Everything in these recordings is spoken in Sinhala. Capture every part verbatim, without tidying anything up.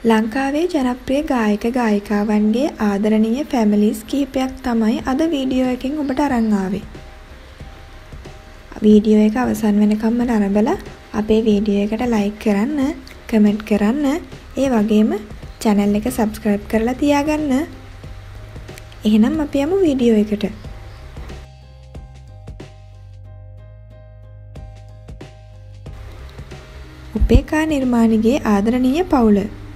ලංකාවේ ජනප්‍රිය ගායක ගායිකාවන්ගේ ආදරණීය ෆැමිලිස් කිහිපයක් තමයි අද වීඩියෝ එකෙන් ඔබට අරන් ආවේ. වීඩියෝ එක අවසන් වෙනකම්ම නරඹලා අපේ වීඩියෝ එකට ලයික් කරන්න, කමෙන්ට් කරන්න, ඒ වගේම channel එක subscribe කරලා තියාගන්න. එහෙනම් අපි යමු වීඩියෝ එකට. උපේකා නිර්මාණිගේ ආදරණීය පවුල.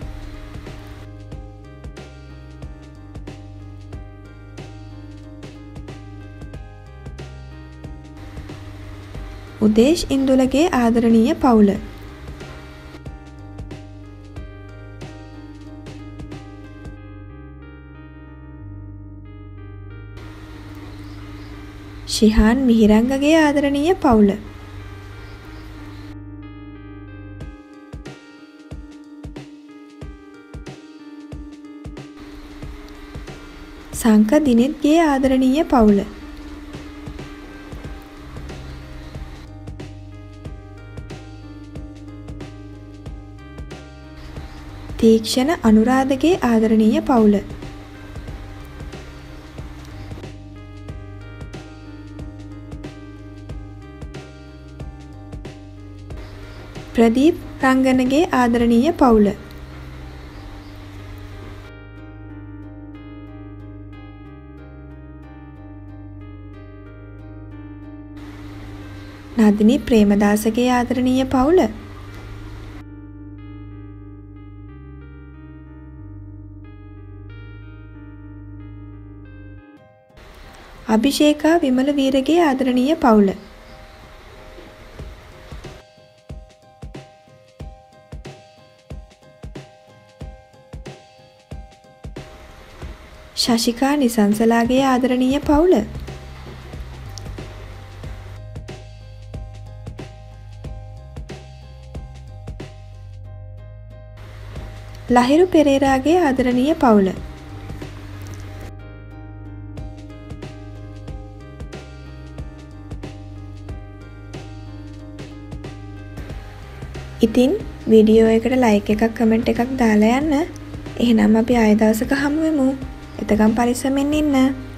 උදේෂ් ඉන්දුලගේ ආදරණීය පවුල. ශිහාන් මිහිරංගගේ ආදරණීය පවුල. සංක දිනෙත්ගේ ආදරණීය පවුල. තීක්ෂණ අනුරාධගේ ආදරණීය පවුල. ප්‍රදීප් රංගනගේ ආදරණීය පවුල. නදිනි ප්‍රේමදාසගේ ආදරණීය පවුල. අභිෂේකා විමල වීරගේ ආදරණීය පවුල. ශශිකා නිසංසලාගේ ආදරණීය පවුල. ලහිරු පෙරේරාගේ ආදරණීය පවුල. ඉතින් වීඩියෝ එකට ලයික් එකක් කමෙන්ට් එකක් දාලා යන්න. එහෙනම් අපි ආයෙ දවසක හමු වෙමු. එතකම් පරිස්සමෙන් ඉන්න.